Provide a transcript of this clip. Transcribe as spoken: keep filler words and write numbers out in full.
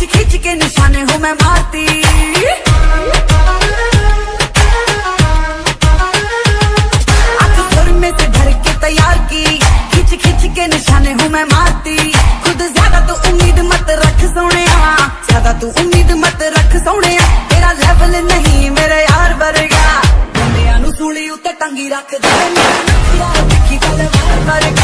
खिंच के निशाने हूँ मैं मारती। आंख सुर में से भर के तैयार की, खिंच खिंच के निशाने हूँ मैं मारती। खुद ज्यादा तो उम्मीद मत रख सोने, ज्यादा तू उम्मीद मत रख सोने। तेरा लेवल नहीं मेरे यार वर्गा, बंदियां नू सूली उत्ते टंगी रख दे। मेरा नखरा दिखी गल वार वर्गा।